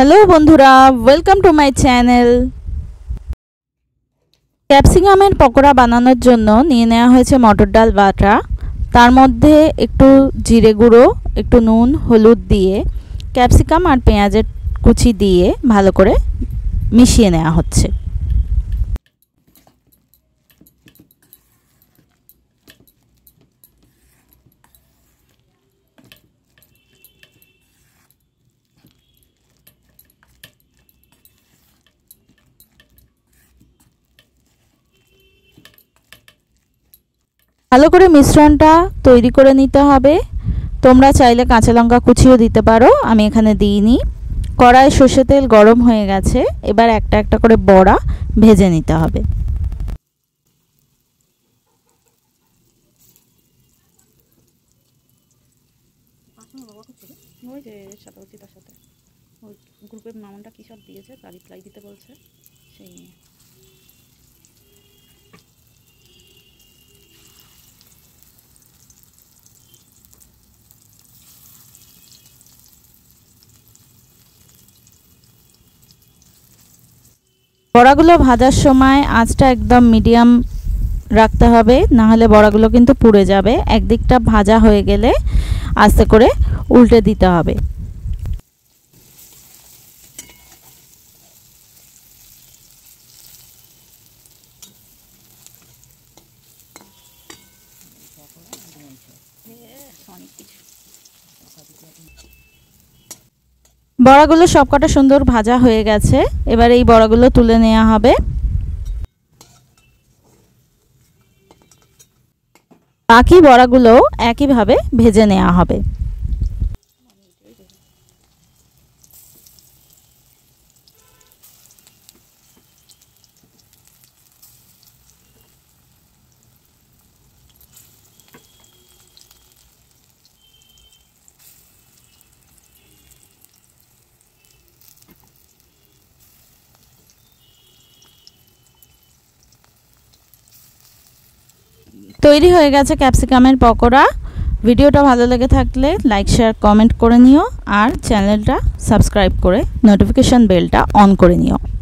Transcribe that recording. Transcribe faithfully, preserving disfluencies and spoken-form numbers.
Hello বন্ধুরা, welcome to my channel. ক্যাপসিকামের পকোড়া বানানোর জন্য নিয়ে নেওয়া হয়েছে মটর ডাল বাটা, তার মধ্যে একটু জিরে গুঁড়ো, একটু নুন, হলুদ দিয়ে ক্যাপসিকাম আর পেঁয়াজের কুচি দিয়ে ভালো করে মিশিয়ে নেওয়া হচ্ছে। ভালো করে মিশ্রণটা তৈরি করে নিতে হবে। তোমরা চাইলে কাঁচা লঙ্কা কুচিও দিতে পারো, আমি এখানে দিইনি। কড়াইয়ে সর্ষের তেল গরম হয়ে গেছে, এবার একটা একটা করে বড়া ভেজে নিতে হবে। ওই যে সাথে সাথে ওই গ্রুপের মামনটা কী সব দিয়েছে, তা রিপ্লাই দিতে বলছে, সেই নিয়ে। বড়াগুলো ভাজার সময় আঁচটা একদম মিডিয়াম রাখতে হবে, না হলে বড়াগুলো কিন্তু পুড়ে যাবে। একদিকটা ভাজা হয়ে গেলে আস্তে করে উল্টে দিতে হবে। বড়াগুলো সবকটা সুন্দর ভাজা হয়ে গেছে, এবার এই বড়াগুলো তুলে নেওয়া হবে। বাকি বড়াগুলো একইভাবে ভেজে নেওয়া হবে। তৈরি হয়ে গেছে ক্যাপসিকামের পকোড়া। ভিডিওটা ভালো লেগে থাকলে লাইক, শেয়ার, কমেন্ট করে নিও আর চ্যানেলটা সাবস্ক্রাইব করে নোটিফিকেশন বেলটা অন করে নিও।